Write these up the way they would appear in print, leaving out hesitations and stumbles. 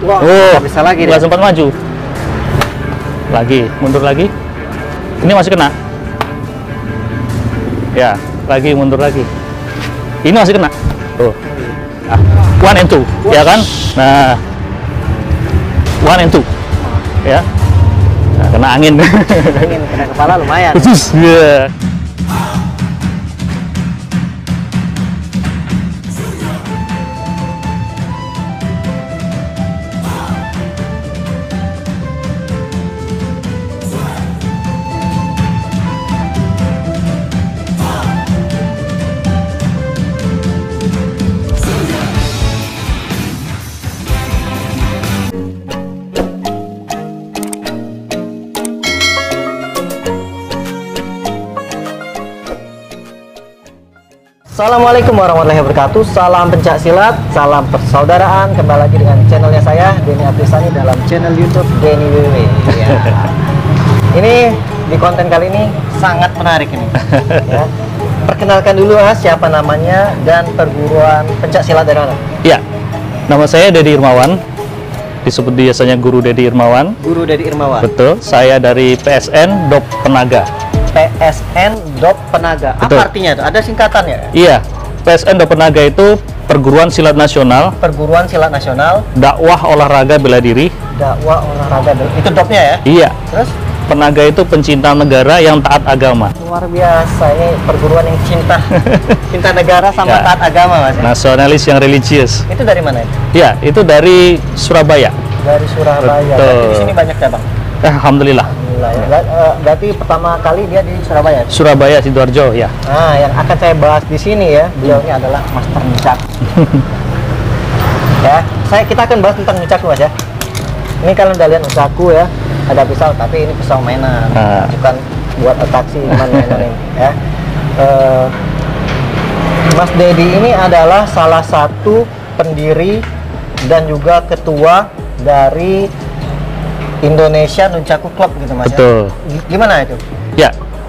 Wah, Oh, bisa lagi nggak dia. sempat maju. Lagi, mundur lagi. Ini masih kena. Ya, lagi mundur lagi. Ini masih kena. Tuh. Ah, 1 and 2, ya kan? Nah, 1 and 2, ya. Nah, kena angin. Angin kena kepala lumayan. Ya. Assalamualaikum warahmatullahi wabarakatuh. Salam pencak silat, salam persaudaraan. Kembali lagi dengan channelnya saya, Denny Aprisani, dalam channel YouTube Denny WW. Ya. Ini di konten kali ini sangat menarik ini. Ya. Perkenalkan dulu siapa namanya dan perguruan pencak silat dari mana? Ya, nama saya Dedi Irmawan. Disebut biasanya Guru Dedi Irmawan. Guru Dedi Irmawan. Betul, saya dari PSN Dop Penaga. PSN Dop Penaga. Betul. Apa artinya itu? Ada singkatannya? Iya, PSN Dop Penaga itu Perguruan Silat Nasional, Perguruan Silat Nasional, Dakwah Olahraga Bela Diri. dakwah olahraga. Itu dopnya ya? Iya, Terus Penaga itu pencinta negara yang taat agama. luar biasa, ini perguruan yang cinta cinta negara sama Ya. taat agama, Mas. Nasionalis yang religius. Itu dari mana itu? Iya, itu dari Surabaya. Dari Surabaya. Betul. Berarti di sini banyak cabang. Alhamdulillah. Alhamdulillah ya. Berarti pertama kali dia di Surabaya. Surabaya, Sidoarjo, ya. Nah, yang akan saya bahas di sini ya, beliau ini adalah Master Nunchaku. Ya, kita akan bahas tentang Nunchaku, Mas ya. Ini kalian udah lihat Nunchaku ya, ada pisau, tapi ini pisau mainan, Ah. bukan buat atraksi mainan ini ya. Mas Dedi ini adalah salah satu pendiri dan juga ketua dari Indonesia Nunchaku Club gitu, Mas. Betul. Ya? Gimana itu? Ya.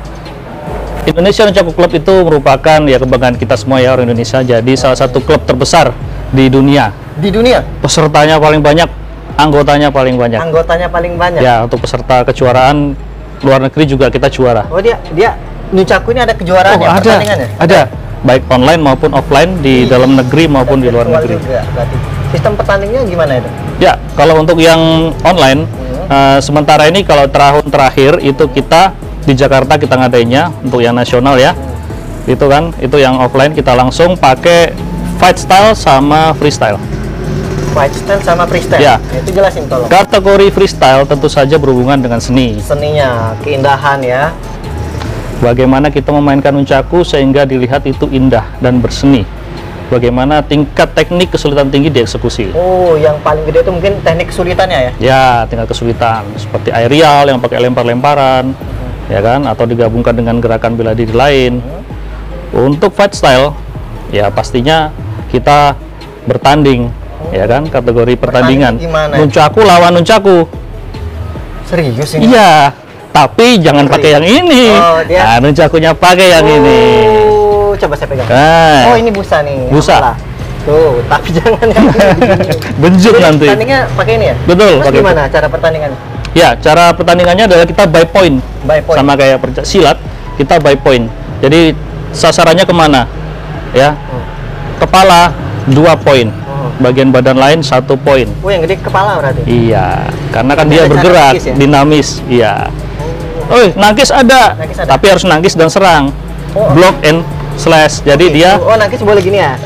Indonesia Nunchaku Club itu merupakan ya kebanggaan kita semua ya, orang Indonesia. Jadi salah satu klub terbesar di dunia. Di dunia Pesertanya paling banyak, anggotanya paling banyak. anggotanya paling banyak. Ya, untuk peserta kejuaraan luar negeri juga kita juara. Oh, dia Nunchaku ini ada kejuaraannya, ada. pertandingannya? Ada. Baik online maupun offline di dalam negeri maupun di luar negeri. Juga, berarti. Sistem pertandingannya gimana itu? Ya, kalau untuk yang online sementara ini kalau tahun terakhir itu kita di Jakarta kita ngadainnya untuk yang nasional ya. Itu kan, itu yang offline kita langsung pakai fight style sama freestyle. Fight style sama freestyle. Ya. Itu jelasin tolong. Kategori freestyle tentu saja berhubungan dengan seni. Seninya, keindahan ya. Bagaimana kita memainkan nunchaku sehingga dilihat itu indah dan berseni. Bagaimana tingkat teknik kesulitan tinggi dieksekusi. Oh, yang paling gede itu mungkin teknik kesulitannya ya? Ya, tingkat kesulitan seperti aerial yang pakai lempar-lemparan, ya kan, atau digabungkan dengan gerakan bela diri lain. Untuk fight style, ya pastinya kita bertanding, ya kan, kategori pertandingan. Gimana? Nunchaku lawan nunchaku. Serius ini? Iya, tapi jangan pakai yang ini. Oh, dia- Nah, nunchakunya pakai yang ini. Coba saya pegang. Nah, Oh, ini busa nih. Busa. Apalah. Tuh, tapi jangan yang ini. benjuk Jadi nanti. pertandingannya pakai ini ya? Betul, Terus pakai gimana cara pertandingannya? Ya, cara pertandingannya adalah kita by point. By point. Sama kayak pencak silat, kita by point. Jadi sasarannya kemana? Ya, kepala 2 poin, bagian badan lain 1 poin. Oh, yang gede kepala berarti? Iya, karena kan Ada dia cara bergerak, nangkis ya? dinamis. Iya. Nangkis ada, Nangkis ada. tapi harus nangkis dan serang. Oh. Block and slash. Jadi dia Oh, nangkis boleh gini ya?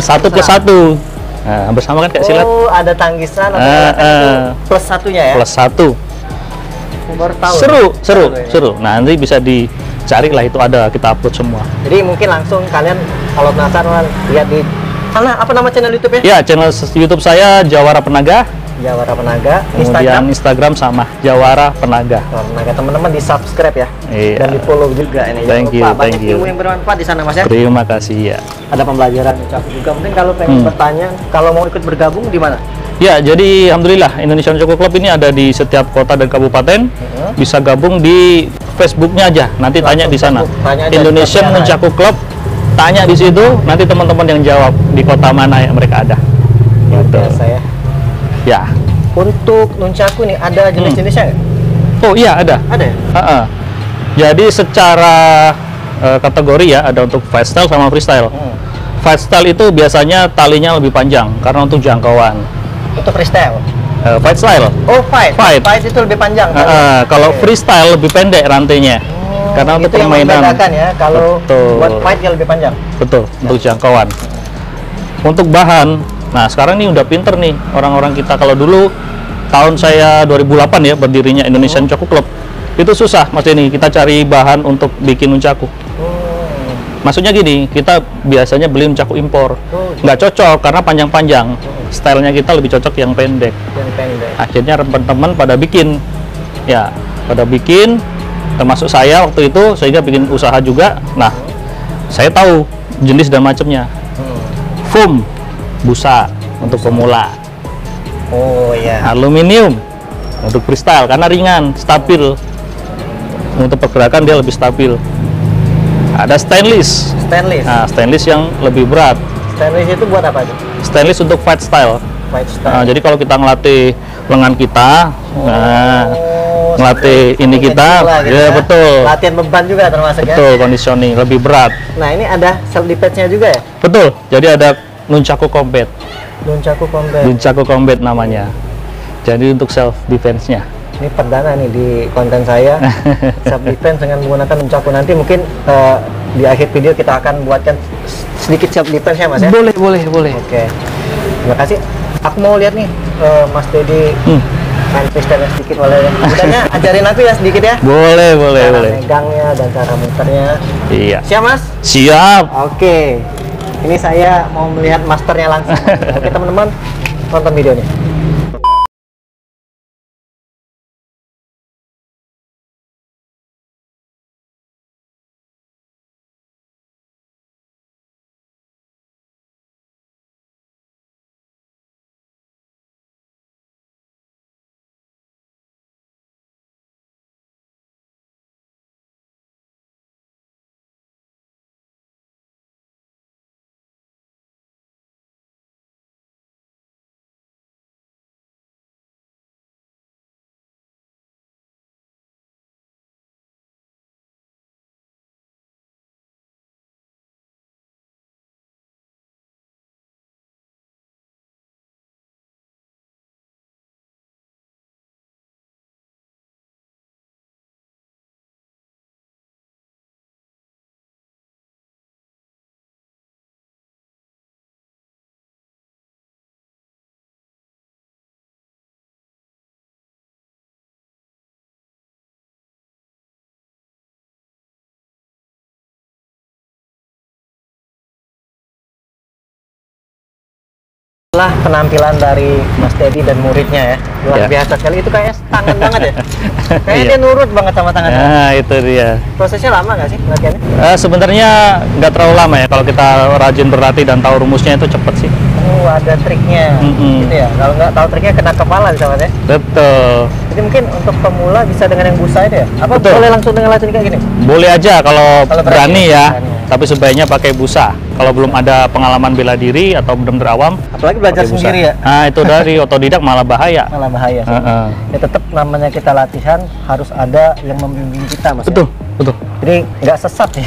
1+1. Nah, bersama kan kayak silat. Oh, ada tangkisan, ada itu plus satunya ya? +1. Aku baru tahu. Seru. Nah, nanti bisa dicari lah, itu ada, kita upload semua. Jadi mungkin langsung kalian kalau penasaran lihat di apa nama channel YouTube-nya? Ya, channel YouTube saya Jawara Penaga, Jawara Penaga, kemudian Instagram sama Jawara Penaga. Penaga, teman-teman di subscribe ya, Iya. dan di follow juga ini. Thank you, Banyak thank you. ilmu yang bermanfaat di sana, Mas ya. Terima kasih ya. Ada pembelajaran ucap juga. Mungkin kalau pengen bertanya, kalau mau ikut bergabung di mana? Ya, jadi alhamdulillah Indonesia Nunchaku Club ini ada di setiap kota dan kabupaten. Bisa gabung di Facebooknya aja. Nanti tanya di sana. Facebook, tanya aja, Indonesia seperti apa Nunchaku Club. Tanya di situ. Nanti teman-teman yang jawab di kota mana yang mereka ada. Gitu. Biasa ya. Ya. Untuk nunchaku nih ada jenis-jenisnya nggak? Oh iya, ada. Ada ya? Jadi secara kategori ya, ada untuk fight style sama freestyle. Fight style itu biasanya talinya lebih panjang karena untuk jangkauan. Untuk freestyle? Fight style. Oh, fight. Fight. Fight itu lebih panjang. Kalau freestyle lebih pendek rantainya. Karena untuk itu yang permainan. membedakan ya, kalau Betul. buat fight yang lebih panjang. Betul, untuk jangkauan. Untuk bahan, nah sekarang nih udah pinter nih orang-orang kita. Kalau dulu tahun saya 2008 ya berdirinya Indonesian Nunchaku Club, itu susah Mas Denny kita cari bahan untuk bikin nunchaku. Maksudnya gini, kita biasanya beli nunchaku impor, nggak cocok karena panjang-panjang. Stylenya kita lebih cocok yang pendek. Yang pendek. Akhirnya teman-teman pada bikin, ya pada bikin, termasuk saya waktu itu, sehingga bikin usaha juga. Nah, saya tahu jenis dan macamnya. Foam, busa untuk pemula. Oh iya. Aluminium untuk freestyle karena ringan, stabil. Untuk pergerakan dia lebih stabil. Ada stainless. Stainless. Nah, stainless yang lebih berat. Stainless itu buat apa tuh? Stainless untuk fight style. Fight Nah, style. jadi kalau kita ngelatih lengan kita, ngelatih ini kita, gitu ya betul. Latihan beban juga termasuk ya. Betul, conditioning lebih berat. Nah, ini ada self defense-nya juga ya? Betul. Jadi ada Nunchaku Combat. Nunchaku Combat. Nunchaku Combat namanya. Jadi untuk self defense-nya. Ini perdana nih di konten saya. Self defense dengan menggunakan nunchaku. Nanti mungkin di akhir video kita akan buatkan sedikit self defense ya Mas ya. Boleh. Oke. Terima kasih. Aku mau lihat nih Mas Dedi main freestyle sedikit boleh ya. Udahnya ajarin aku ya sedikit ya. Boleh. Cara megangnya dan cara muternya. Iya. Siap Mas? Siap. Oke. Ini saya mau melihat masternya langsung. Oke teman-teman, tonton video nih. Setelah penampilan dari Mas Dedi dan muridnya ya, luar biasa sekali. Itu kayaknya tangan banget ya. Kayaknya dia nurut banget sama tangannya. Nah, itu dia. Prosesnya lama nggak sih latihannya? Sebenarnya nggak terlalu lama ya kalau kita rajin berlatih dan tahu rumusnya itu cepet sih. Oh, ada triknya. Gitu ya. Kalau nggak tahu triknya kena kepala bisa Mas ya. Betul. Jadi mungkin untuk pemula bisa dengan yang busa itu ya? Apa Betul. boleh langsung dengan latihan kayak gini? Boleh aja kalau berani ya. Berani. Tapi sebaiknya pakai busa. Kalau belum ada pengalaman bela diri atau benar-benar awam, Apalagi belajar pakai busa. sendiri ya. Nah, itu dari otodidak malah bahaya. Malah bahaya sih. Ya tetap namanya kita latihan harus ada yang membimbing kita Mas. Betul, Ya? betul. Jadi nggak sesat ya.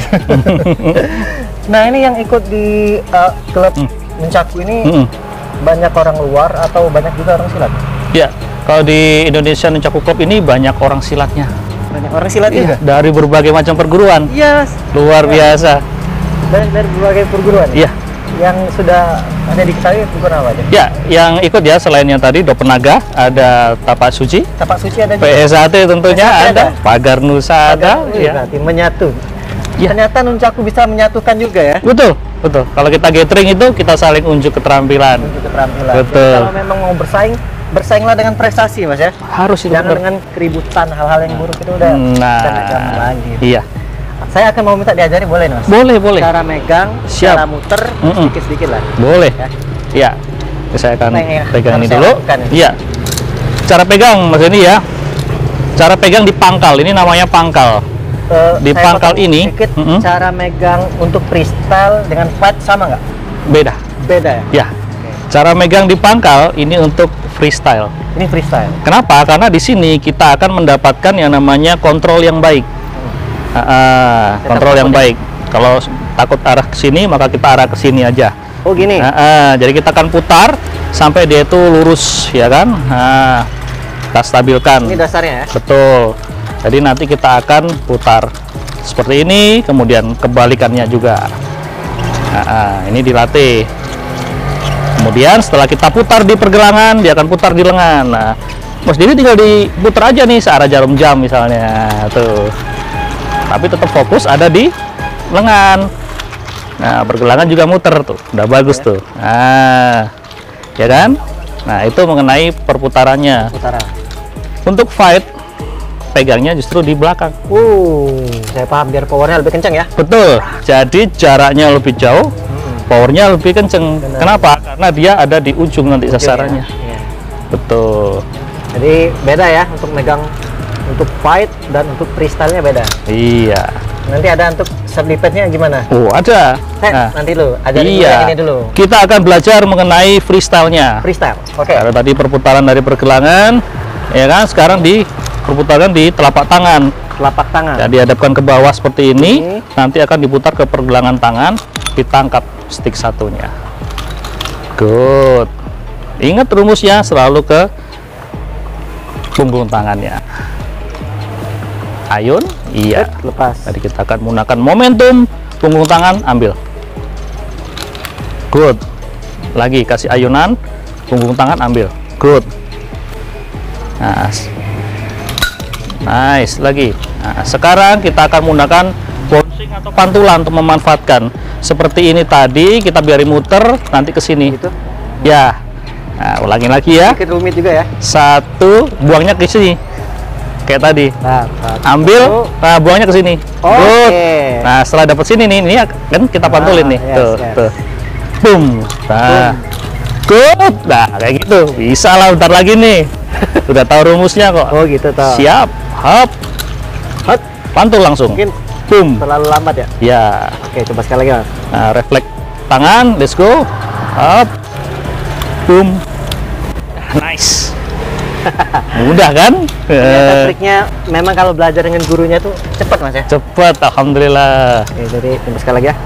Nah ini yang ikut di klub Nunchaku ini banyak orang luar atau banyak juga orang silat? Ya, kalau di Indonesia Nunchaku Club ini banyak orang silatnya. Banyak orang silat juga? Dari berbagai macam perguruan. Iya. Luar biasa. Dari berbagai perguruan? Iya. Yang sudah ada diketahui perguruan apa aja? Ya, yang ikut ya selain yang tadi Dopenaga, ada Tapak Suci, Tapak Suci ada juga? PSAT tentunya PSAT ada, Pagar Nusa ada, ya. Berarti menyatu. Ya. Ternyata Nunchaku bisa menyatukan juga ya? Betul, betul. Kalau kita gathering itu kita saling unjuk keterampilan. Unjuk keterampilan. Betul. Jadi kalau memang mau bersaing, bersainglah dengan prestasi Mas ya? Harus itu. Jangan betul. dengan keributan, hal-hal yang buruk itu udah gak gampang lagi. Iya. Saya akan mau minta diajari boleh Mas? Boleh, boleh. Cara megang, Siap. cara muter, sedikit-sedikit lah. Boleh. Ya. Iya. Saya akan pegang ini harus saya dulu. lakukan ya. Iya. Cara pegang Mas ini ya. Cara pegang di pangkal. Ini namanya pangkal. Di Saya pangkal potong ini, sedikit, cara megang untuk freestyle dengan fight sama nggak? Beda. Beda ya? Ya. Cara megang di pangkal ini untuk freestyle. Ini freestyle. Kenapa? Karena di sini kita akan mendapatkan yang namanya kontrol yang baik. Kontrol yang baik. Kalau takut arah ke sini, maka kita arah ke sini aja. Oh gini. Jadi kita akan putar sampai dia itu lurus, ya kan? Nah, kita stabilkan. Ini dasarnya ya. Betul. Jadi nanti kita akan putar seperti ini, kemudian kebalikannya juga. Ini dilatih. Kemudian setelah kita putar di pergelangan, dia akan putar di lengan. Nah, Mas Didi tinggal diputar aja nih searah jarum jam misalnya, tuh. Tapi tetap fokus ada di lengan. Nah, pergelangan juga muter tuh, udah bagus tuh. Nah, ya kan? Nah, itu mengenai perputarannya. Putaran. Untuk fight, pegangnya justru di belakang. Saya paham, biar powernya lebih kencang ya. Betul. Jadi jaraknya lebih jauh, powernya lebih kenceng. Benar. Kenapa? Karena dia ada di ujung nanti sasarannya. Iya. Betul. Jadi beda ya untuk megang, untuk fight dan untuk freestyle-nya beda. Iya. Nanti ada untuk serlipetnya gimana? Oh, ada. Nanti lu ajarin dulu iya. yang ini dulu. Kita akan belajar mengenai freestyle-nya. Freestyle. Oke. Karena tadi perputaran dari pergelangan, ya kan? Sekarang di perputaran di telapak tangan. Telapak tangan. Jadi dihadapkan ke bawah seperti ini, nanti akan diputar ke pergelangan tangan, ditangkap stick satunya. Good. Ingat rumusnya, selalu ke punggung tangannya. Ayun, iya. Lepas. Jadi kita akan menggunakan momentum punggung tangan, ambil. Good. Lagi kasih ayunan, punggung tangan ambil. Good. Nah, nice. Lagi. Nah, sekarang kita akan menggunakan bouncing atau pantulan untuk memanfaatkan. Seperti ini tadi, kita biarin muter, nanti ke sini. Gitu. Ya. Nah, ulangi lagi ya. Sedikit rumit juga ya. Satu, buangnya ke sini. Kayak tadi. Nah, Ambil, nah buangnya ke sini. Oke. Good. Nah, setelah dapat sini nih, ini kan kita pantulin nih. Yes, Tuh, yes. tuh. Boom. Nah. Good. Nah, kayak gitu. Bisa lah bentar lagi nih. Udah tahu rumusnya kok. Oh gitu toh. Siap. Hop. Hot. Pantul langsung. Mungkin Boom. terlalu lambat ya. Ya. Oke, coba sekali lagi Mas. Nah, refleks tangan. Let's go. Hop. Boom. Nice. Mudah kan? Ternyata triknya memang kalau belajar dengan gurunya tuh cepat Mas ya. Cepat, alhamdulillah. Oke, jadi coba sekali lagi ya.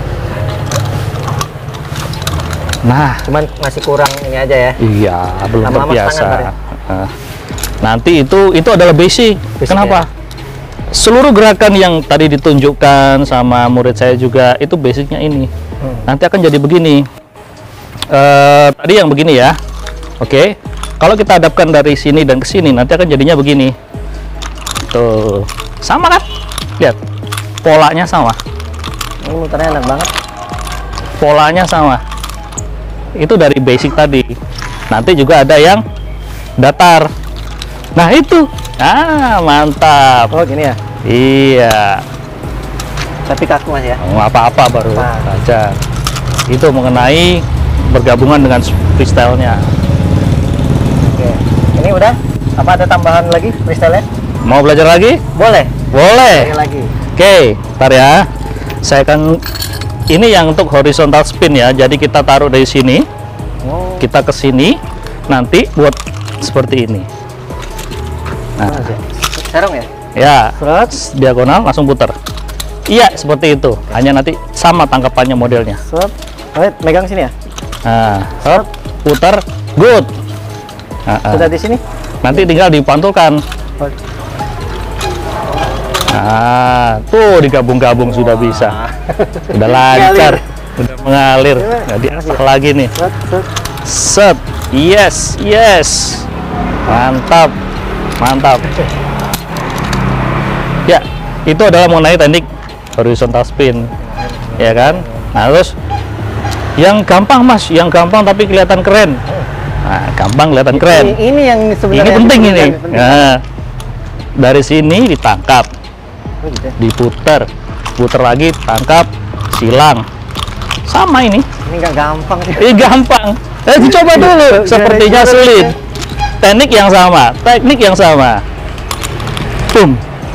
Nah, Cuman masih kurang ini aja ya. iya, belum Lama-lama terbiasa. setengah, Bar, ya? Nah, nanti itu adalah basic. Basic, Kenapa? Seluruh gerakan yang tadi ditunjukkan sama murid saya juga itu basicnya ini. Nanti akan jadi begini. Tadi yang begini ya. Oke. Kalau kita hadapkan dari sini dan ke sini, nanti akan jadinya begini. Tuh, sama kan? Lihat, polanya sama. Ini muternya enak banget. Polanya sama. Itu dari basic tadi. Nanti juga ada yang datar. Nah itu, mantap. Oh gini ya. Iya, Tapi kaku Mas ya. apa-apa baru Nah. saja. Itu mengenai bergabungan dengan freestyle-nya. Oke. Ini udah. Apa ada tambahan lagi freestyle-nya? Mau belajar lagi? Boleh. Boleh. Sekali lagi. Oke, ntar ya. Saya akan ini yang untuk horizontal spin ya. Jadi kita taruh dari sini, Oh. kita ke sini, nanti buat seperti ini. Nah, Serong ya. ya, Seret. diagonal langsung putar. Iya, seperti itu. Hanya nanti sama tangkapannya modelnya. Seret. Oh, megang sini ya. Nah, hop, putar, good. Sudah di sini. Nanti tinggal dipantulkan. Oh. Nah, tuh digabung-gabung sudah bisa. Udah lancar, udah mengalir. Jadi asal lagi nih. Seret, seret. Set, yes, yes, mantap, mantap. Ya, itu adalah mengenai teknik horizontal spin, ya kan? Nah, terus yang gampang Mas, yang gampang tapi kelihatan keren. Nah, gampang kelihatan keren. Ini yang sebenarnya Ini penting ini. penting. Nah, dari sini ditangkap, Oh, gitu ya. diputer, puter lagi, tangkap, silang. Sama ini. Ini nggak gampang sih. Ini gampang. Dicoba dulu. Sepertinya sulit. Teknik yang sama. Teknik yang sama. Boom.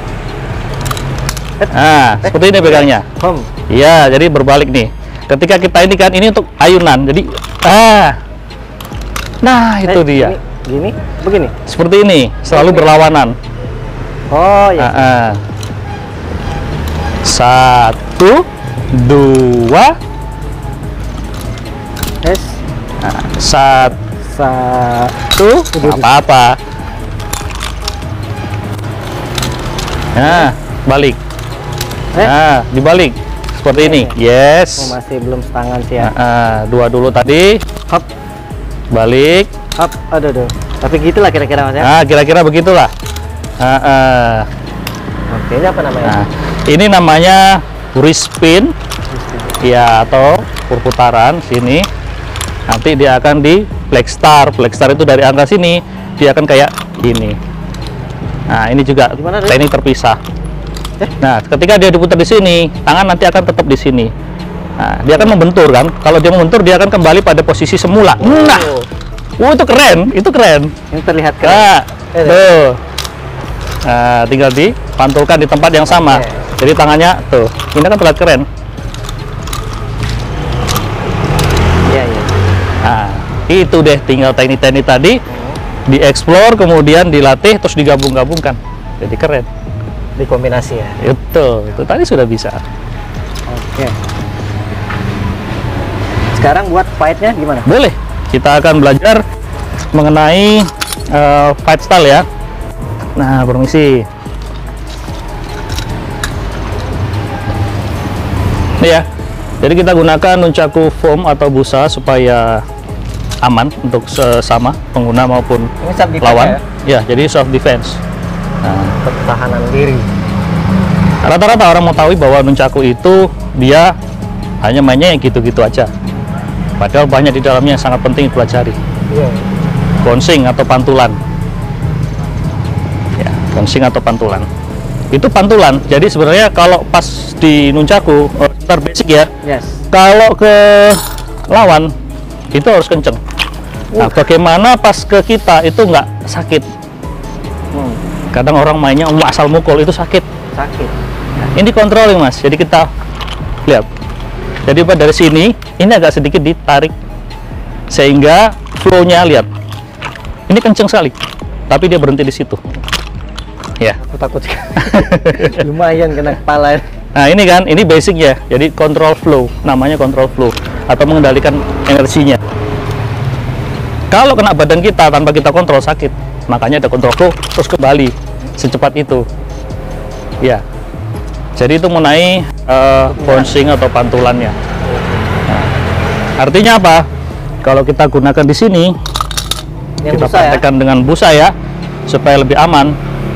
Nah, seperti ini pegangnya. Home. Iya, jadi berbalik nih. Ketika kita ini kan ini untuk ayunan. Jadi Nah, itu dia. Gini, begini. Seperti ini, selalu berlawanan. Oh ya. Satu, dua, satu, nggak apa-apa. Nah, balik. Nah, dibalik seperti ini. Yes. Oh, masih belum setangan sih ya. Dua dulu tadi. Hop, balik. hop, aduh. Tapi gitulah kira-kira Mas ya. Nah, kira-kira begitulah. Oke, ini apa namanya? Nah, ini namanya wrist spin. Ya, atau perputaran sini. Nanti dia akan di flag star. Flag star itu dari angka sini dia akan kayak gini. Nah, ini juga teknik terpisah. Nah, ketika dia diputar di sini, tangan nanti akan tetap di sini. Nah, dia akan membentur kan. Kalau dia membentur, dia akan kembali pada posisi semula. Nah, itu keren, itu keren. Ini terlihat keren. Nah, tuh. Nah, tinggal dipantulkan di tempat yang sama. Jadi tangannya tuh, ini kan terlihat keren. Iya. Nah, itu deh tinggal teknik-teknik tadi dieksplor, kemudian dilatih, terus digabung-gabungkan. Jadi keren. Dikombinasi ya. Itu tadi sudah bisa. Oke. Sekarang buat fight-nya gimana? Boleh. Kita akan belajar mengenai fight style ya. Nah, permisi. Ini ya. Jadi kita gunakan nunchaku foam atau busa supaya aman untuk sesama pengguna maupun lawan. Ya, jadi self defense. Nah, pertahanan diri. Rata-rata orang mengetahui bahwa nunchaku itu dia hanya mainnya yang gitu-gitu aja. Padahal banyak di dalamnya yang sangat penting dipelajari. Iya. Bouncing atau pantulan. Ya, bouncing atau pantulan. Itu pantulan. Jadi sebenarnya kalau pas di nunchaku, sebentar basic ya. Yes. Kalau ke lawan itu harus kenceng. Nah, bagaimana pas ke kita itu nggak sakit? Kadang orang mainnya asal mukul itu sakit. Sakit. Nah, ini controlling Mas. Jadi kita lihat. Jadi dari sini ini agak sedikit ditarik sehingga flow-nya lihat. Ini kenceng sekali. Tapi dia berhenti di situ. Ya. Aku takut. Lumayan kena kepala. Nah, ini kan, ini basicnya. Jadi control flow, namanya control flow atau mengendalikan energinya. Kalau kena badan kita tanpa kita kontrol sakit. Makanya ada control flow terus kembali secepat itu. Ya. Jadi itu mengenai bouncing atau pantulannya. Nah, artinya apa? Kalau kita gunakan di sini, kita praktekkan dengan busa ya, supaya lebih aman.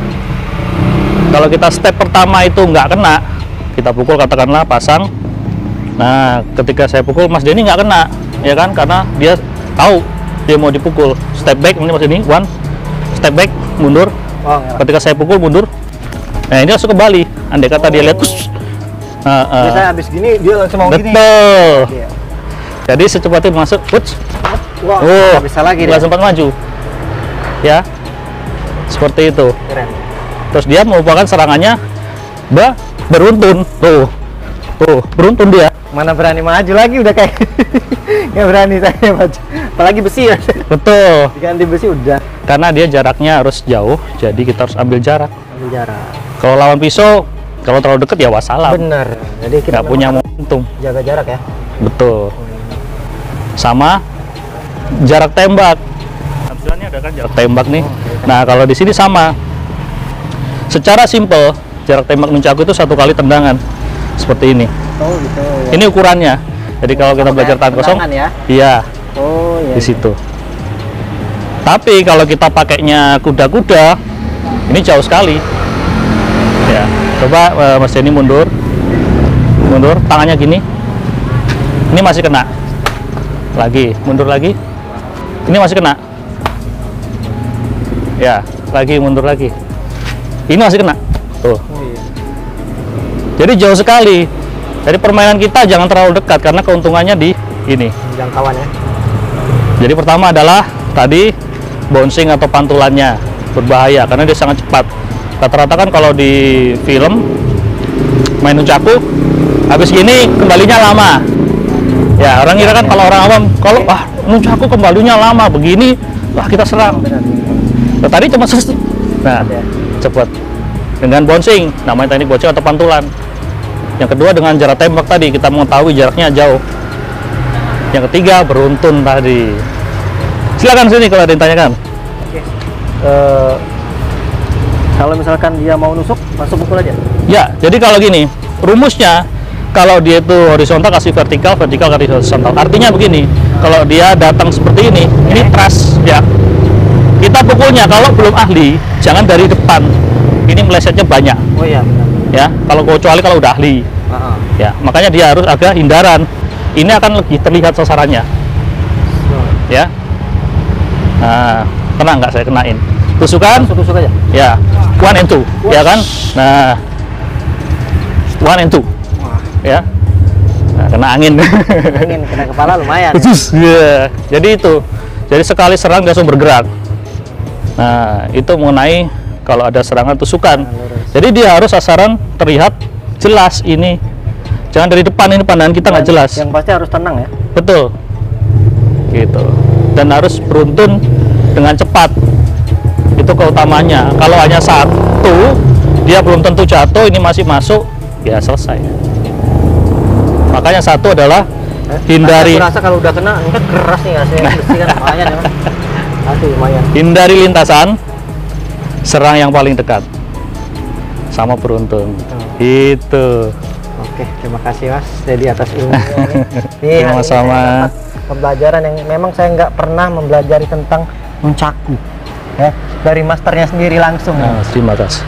Kalau kita step pertama itu nggak kena, kita pukul katakanlah pasang. Nah, ketika saya pukul Mas Denny nggak kena, ya kan? Karena dia tahu dia mau dipukul. Step back, ini Mas Denny, one, step back, mundur. Ketika saya pukul mundur. Nah, ini langsung kembali. Andai kata dia lihat, biasanya habis gini dia langsung mau gini. Betul. Iya. Jadi secepatnya masuk, Wah, bisa lagi nggak sempat maju. Ya, seperti itu. Keren. Terus dia merupakan serangannya beruntun. Tuh, beruntun dia. Mana berani maju lagi udah kayak nggak berani saya maju. Apalagi besi ya. Betul. Diganti besi udah. Karena dia jaraknya harus jauh, jadi kita harus ambil jarak. Ambil jarak. Kalau lawan pisau, kalau terlalu dekat ya wassalam. Bener. Jadi kita nggak punya momentum. Jaga jarak ya. Betul. Sama jarak tembak. Tampilannya ada kan jarak tembak nih. Nah, kalau di sini sama. Secara simpel, jarak tembak nunchaku itu 1 kali tendangan. Seperti ini. Oh, gitu. Ya. Ini ukurannya. Jadi kalau kita belajar tahan kosong, ya? Iya. Oh, iya. Di situ. Tapi kalau kita pakainya kuda-kuda, ini jauh sekali. Ya, coba Mas Denny mundur, tangannya gini. Ini masih kena. Lagi, mundur lagi. Ini masih kena. Ya, lagi mundur lagi. Ini masih kena. Tuh. Oh, iya. Jadi jauh sekali. Jadi permainan kita jangan terlalu dekat karena keuntungannya di ini. Jangkauan ya. Jadi pertama adalah tadi bouncing atau pantulannya berbahaya karena dia sangat cepat. Rata-rata kan kalau di film main nunchaku habis gini kembalinya lama. Ya, orang kira kan kalau orang awam kalau nuncaku kembalinya lama begini, wah kita serang. Benar. Nah, tadi cuma nah Ya. cepat dengan bouncing, namanya teknik bouncing atau pantulan. Yang kedua dengan jarak tembak tadi, kita mengetahui jaraknya jauh. Yang ketiga beruntun tadi. Silakan sini kalau ada yang tanyakan. Oke. Kalau misalkan dia mau nusuk, langsung pukul aja. Ya, jadi kalau gini, rumusnya kalau dia itu horizontal kasih vertikal, vertikal kasih horizontal. Artinya begini, kalau dia datang seperti ini trust ya. Kita pukulnya kalau belum ahli, jangan dari depan. Ini melesetnya banyak. Oh iya, benar. Ya, kalau kecuali kalau udah ahli. Ya, makanya dia harus agak hindaran. Ini akan lebih terlihat sasarannya. Ya. Nah, pernah nggak saya kenain? Tusukan? Tusuk aja. Ya, 1 and 2, ya kan? Nah, 1 and 2, ya. Nah, kena angin. Angin kena kepala lumayan. Khusus, ya. Jadi itu. Jadi sekali serang dia langsung bergerak. Nah, itu mengenai kalau ada serangan tusukan. Jadi dia harus sasaran terlihat jelas ini. Jangan dari depan, ini pandangan kita nggak jelas. Yang pasti harus tenang ya. Betul. Gitu. Dan harus beruntun dengan cepat. Itu keutamanya. Kalau hanya satu, dia belum tentu jatuh, ini masih masuk, ya selesai. Makanya satu adalah hindari. Aku rasa kalau udah kena, kan keras nih rasanya. Besi kan lumayan ya. Aduh, lumayan. Hindari lintasan, serang yang paling dekat. Sama beruntun. Itu. Oke, terima kasih Mas jadi atas ilmunya nih. Sama-sama. Pembelajaran yang memang saya nggak pernah mempelajari tentang nuncaku ya, dari masternya sendiri langsung. Nah, terima kasih.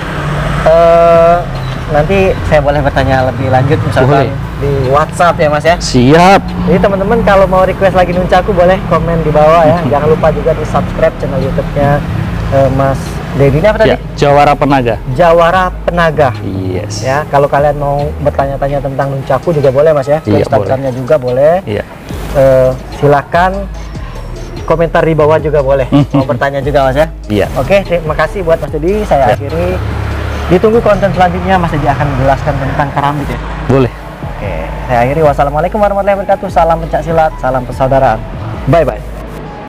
Nanti saya boleh bertanya lebih lanjut misalkan Boleh. di WhatsApp ya Mas ya. Siap. Jadi teman-teman kalau mau request lagi nuncaku boleh komen di bawah ya. Jangan lupa juga di subscribe channel YouTube-nya Mas Dedi. Ini apa tadi? Ya, Jawara Penaga. Jawara Penaga. Yes. Ya, kalau kalian mau bertanya-tanya tentang nuncaku juga boleh Mas ya. Iya, Instagramnya juga boleh. Iya. Silakan komentar di bawah juga boleh. Mau bertanya juga Mas ya. Iya. Oke, terima kasih buat Mas Dedi. Saya Ya. akhiri. Ditunggu konten selanjutnya Mas Dedi akan menjelaskan tentang keramik ya. Boleh. Oke, saya akhiri. Wassalamualaikum warahmatullahi wabarakatuh. Salam pencak silat, salam persaudaraan.